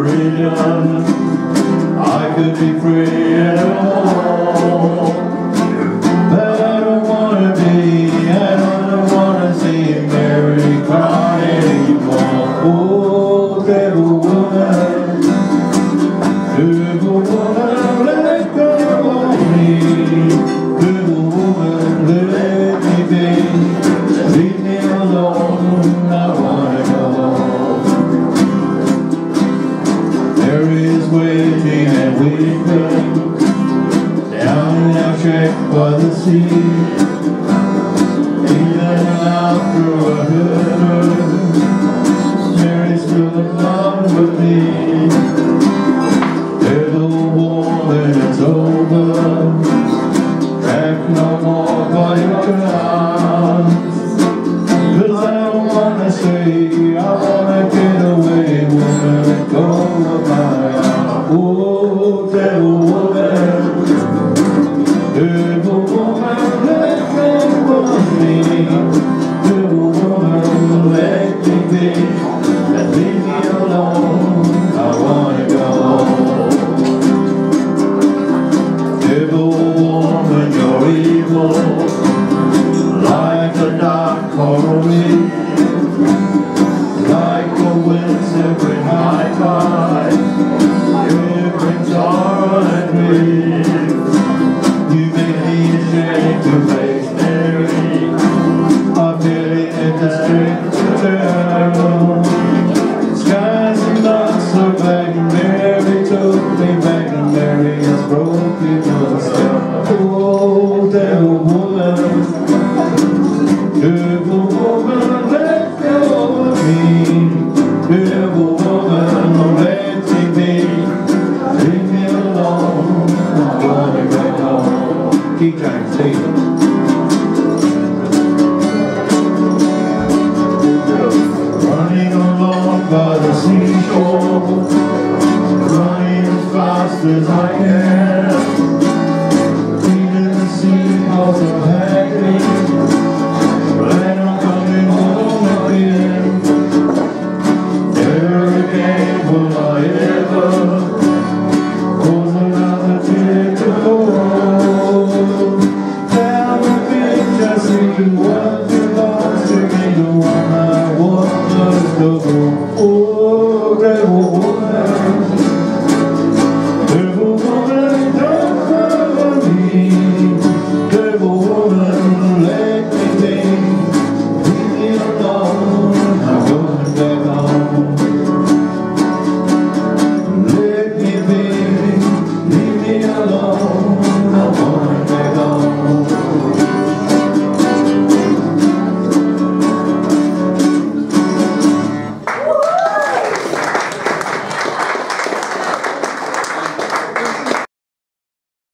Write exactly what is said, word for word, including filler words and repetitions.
freedom, I could be free at all. But I don't wanna be, I don't wanna see Mary cry anymore. Oh, devil woman, devil woman, let go of me. Devil woman, let me be. Leave me alone, I wanna go home. There is waiting and weeping down in our shack by the sea. Even out through a hood, Mary's still in love with me. Devil woman, it's over. Track no more by your arms. 'Cause I don't wanna stay, I wanna get away. Woman, let go of my arms. Oh, devil woman, devil woman, let go of me. Devil woman, let me be, and leave me alone. I wanna go home. Devil woman, you're evil, like a dark coral reef, like the winds that bring high tide. You bring sorrow and grief. You make me ashamed to face Mary. I pity and the strength to turn. Skies and nuts are back, and Mary took me back, and Mary has broken the spell. Oh, devil woman, devil woman, let go of me. Devil woman, let me be. Leave me alone, I wanna go home. Keep trying to take it. Running along by the seashore, running as fast as I can.